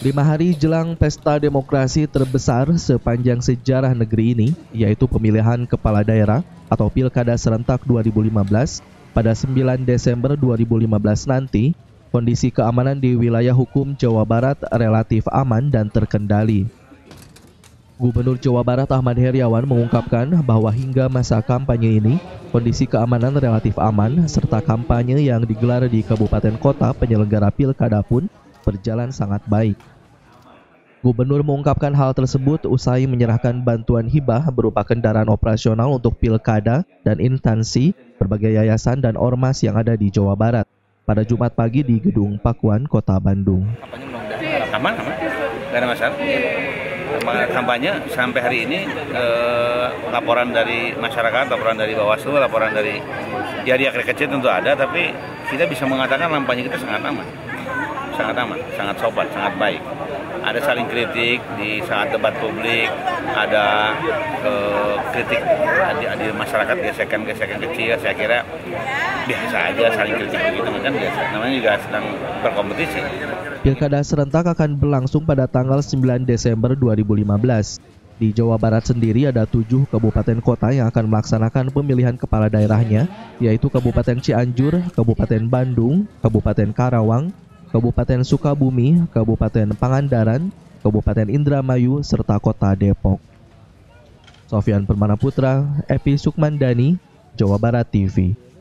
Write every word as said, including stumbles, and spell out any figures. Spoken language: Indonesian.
Lima hari jelang pesta demokrasi terbesar sepanjang sejarah negeri ini, yaitu pemilihan kepala daerah atau Pilkada serentak dua ribu lima belas, pada sembilan Desember dua ribu lima belas nanti, kondisi keamanan di wilayah hukum Jawa Barat relatif aman dan terkendali. Gubernur Jawa Barat Ahmad Heriawan mengungkapkan bahwa hingga masa kampanye ini, kondisi keamanan relatif aman serta kampanye yang digelar di kabupaten kota penyelenggara pilkada pun berjalan sangat baik. Gubernur mengungkapkan hal tersebut usai menyerahkan bantuan hibah berupa kendaraan operasional untuk pilkada dan instansi berbagai yayasan dan ormas yang ada di Jawa Barat pada Jumat pagi di Gedung Pakuan, Kota Bandung. Aman, aman, nggak ada masalah. Kampanye sampai hari ini eh, laporan dari masyarakat, laporan dari Bawaslu, laporan dari ya dia kecil tentu ada, tapi kita bisa mengatakan kampanye kita sangat aman, sangat aman, sangat sopan, sangat baik. Ada saling kritik di saat debat publik, ada eh, kritik di, di masyarakat, gesekan-gesekan kecil. Saya kira biasa aja saling kritik begitu, kan biasa. Namanya juga sedang berkompetisi. Pilkada serentak akan berlangsung pada tanggal sembilan Desember dua ribu lima belas. Di Jawa Barat sendiri ada tujuh kabupaten kota yang akan melaksanakan pemilihan kepala daerahnya, yaitu Kabupaten Cianjur, Kabupaten Bandung, Kabupaten Karawang, Kabupaten Sukabumi, Kabupaten Pangandaran, Kabupaten Indramayu, serta Kota Depok. Sofyan Permana Putra, Epi Sukmandani, Jawa Barat T V.